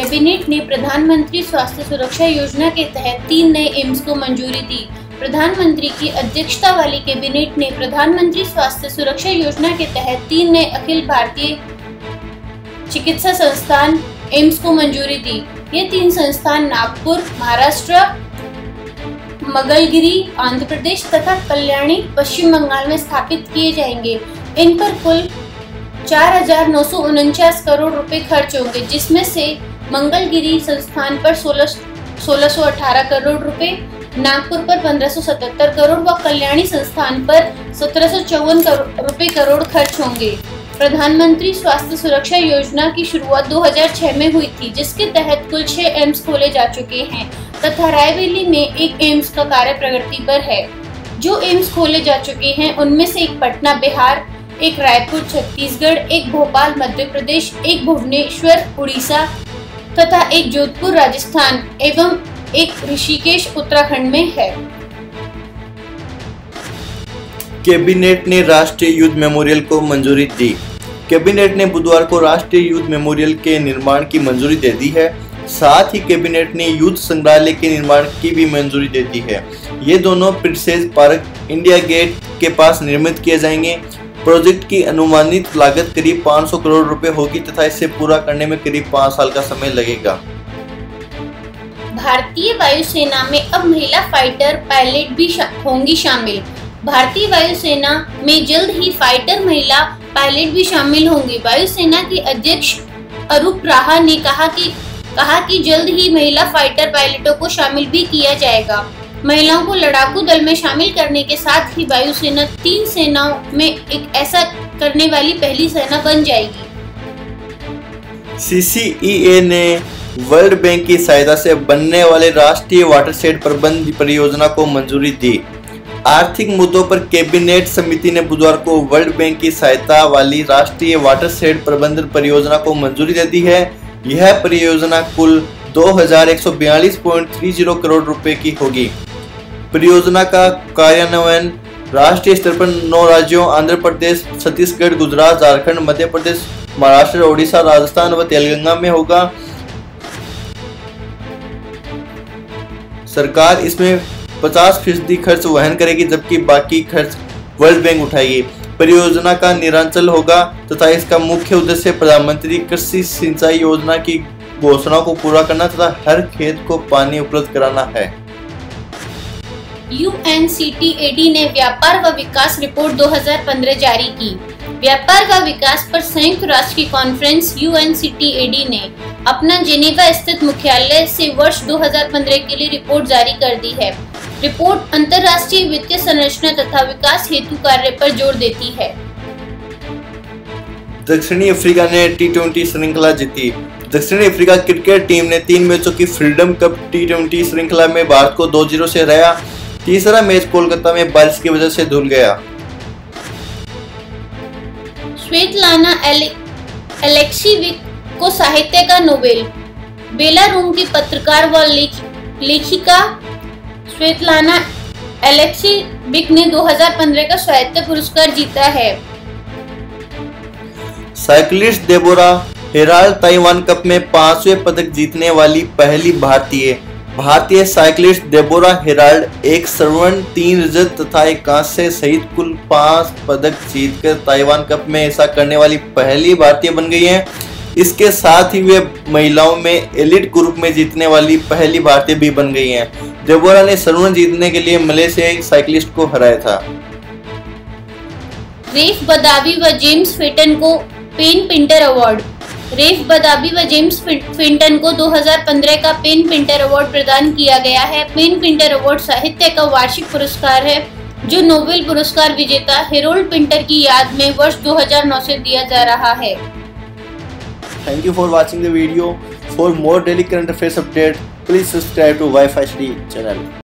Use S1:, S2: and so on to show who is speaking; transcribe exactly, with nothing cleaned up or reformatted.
S1: Cabinet ने प्रधानमंत्री स्वास्थ्य सुरक्षा योजना के तहत तीन नए एम्स को मंजूरी दी। प्रधानमंत्री की अध्यक्षता वाली कैबिनेट ने प्रधानमंत्री स्वास्थ्य सुरक्षा योजना के तहत तीन नए अखिल भारतीय चिकित्सा संस्थान एम्स को मंजूरी दी। ये तीन संस्थान नागपुर महाराष्ट्र, मंगलगिरी आंध्र प्रदेश तथा कल्याणी पश्चिम बंगाल में स्थापित किए जाएंगे। इन पर कुल चार हजार नौ सौ उनचास करोड़ रुपए खर्च होंगे, जिसमें से मंगलगिरी संस्थान पर सोलह सोलह सौ अठारह करोड़ रुपए, नागपुर पर पंद्रह सौ सतहत्तर करोड़ व कल्याणी संस्थान पर सत्रह सौ चौवन रुपए करोड़ खर्च होंगे। प्रधानमंत्री स्वास्थ्य सुरक्षा योजना की शुरुआत दो हज़ार छह में हुई थी, जिसके तहत कुल छह एम्स खोले जा चुके हैं तथा रायबरेली में एक एम्स का कार्य प्रगति पर है। जो एम्स खोले जा चुके हैं उनमें से एक पटना बिहार, एक रायपुर छत्तीसगढ़, एक भोपाल मध्य प्रदेश, एक भुवनेश्वर उड़ीसा तथा एक जोधपुर राजस्थान एवं एक ऋषिकेश उत्तराखंड में है।
S2: कैबिनेट ने राष्ट्रीय युद्ध मेमोरियल को मंजूरी दी। कैबिनेट ने बुधवार को राष्ट्रीय युद्ध मेमोरियल के निर्माण की मंजूरी दे दी है। साथ ही कैबिनेट ने युद्ध संग्रहालय के निर्माण की भी मंजूरी दे दी है। ये दोनों प्रिंसेस पार्क इंडिया गेट के पास निर्मित किए जाएंगे। प्रोजेक्ट की अनुमानित लागत करीब पाँच सौ करोड़ रुपए होगी तथा इसे पूरा करने में करीब पाँच साल का समय लगेगा।
S1: भारतीय वायुसेना में अब महिला फाइटर पायलट भी शा, होंगी शामिल। भारतीय वायुसेना में जल्द ही फाइटर महिला पायलट भी शामिल होंगी। वायुसेना की अध्यक्ष अरूप राहा ने कहा कि कहा कि जल्द ही महिला फाइटर पायलटों को शामिल भी किया जाएगा। महिलाओं को लड़ाकू दल में शामिल करने के साथ ही वायुसेना तीन सेनाओं में एक ऐसा करने वाली पहली सेना बन जाएगी।
S2: सी सी ई ए ने वर्ल्ड बैंक की सहायता से बनने वाले राष्ट्रीय वाटरशेड प्रबंध परियोजना को मंजूरी दी। आर्थिक मुद्दों पर कैबिनेट समिति ने बुधवार को वर्ल्ड बैंक की सहायता वाली राष्ट्रीय वाटरशेड प्रबंधन परियोजना को मंजूरी दे दी है। यह परियोजना कुल दो हजार एक सौ बयालीस पॉइंट तीस करोड़ रुपए की होगी। परियोजना का कार्यान्वयन राष्ट्रीय स्तर पर नौ राज्यों आंध्र प्रदेश, छत्तीसगढ़, गुजरात, झारखंड, मध्य प्रदेश, महाराष्ट्र, ओडिशा, राजस्थान व तेलंगाना में होगा। सरकार इसमें पचास फीसदी खर्च वहन करेगी, जबकि बाकी खर्च वर्ल्ड बैंक उठाएगी। परियोजना का निरांचल होगा तथा इसका मुख्य उद्देश्य प्रधानमंत्री कृषि सिंचाई योजना की घोषणाओं को पूरा करना तथा हर खेत को पानी उपलब्ध कराना है।
S1: U N C T A D ने व्यापार व विकास रिपोर्ट दो हज़ार पंद्रह जारी की। व्यापार व विकास पर संयुक्त राष्ट्र की conference U N C T A D ने अपना जेनेवा स्थित मुख्यालय से वर्ष दो हज़ार पंद्रह के लिए रिपोर्ट जारी कर दी है। रिपोर्ट अंतर्राष्ट्रीय वित्तीय संरचना तथा विकास हेतु कार्य पर जोर देती है।
S2: दक्षिणी अफ्रीका ने टी ट्वेंटी श्रृंखला जीती। दक्षिणी अफ्रीका क्रिकेट टीम ने तीन मैचों की फ्रीडम कप टी ट्वेंटी श्रृंखला में भारत को दो शून्य से हराया। तीसरा मैच कोलकाता में बारिश की वजह से धुल गया।
S1: स्वेतलाना एलेक्सीविक को साहित्य का नोबेल। बेलारूम की पत्रकार व लेख, लेखिका स्वेतलाना एलेक्सीविक ने दो हज़ार पंद्रह का साहित्य पुरस्कार जीता है।
S2: Cyclist Deborah Herold Taiwan Cup में पांचवें पदक जीतने वाली पहली भारतीय भारतीय साइक्लिस्ट डेबोरा हेराल्ड एक स्वर्ण, तीन रजत तथा एक कांस्य सहित कुल पांच पदक जीतकर ताइवान कप में ऐसा करने वाली पहली भारतीय बन गई हैं। इसके साथ ही वे महिलाओं में एलिट ग्रुप में जीतने वाली पहली भारतीय भी बन गई हैं। डेबोरा ने स्वर्ण जीतने के लिए मलेशियाई साइक्लिस्ट को हराया था।
S1: रेफ बदावी व जेम्स फेटन को PEN Pinter award. Raif Badawi व जेम्स फिंटन को दो हज़ार पंद्रह का पेन पिंटर अवार्ड प्रदान किया गया है। पेन पिंटर अवार्ड साहित्य का वार्षिक पुरस्कार है जो नोबेल पुरस्कार विजेता हेरोल्ड पिंटर की याद में वर्ष दो हज़ार नौ से दिया जा रहा है।
S2: Thank you for watching the video. For more daily current affairs update, please subscribe to Wi-Fi Study channel.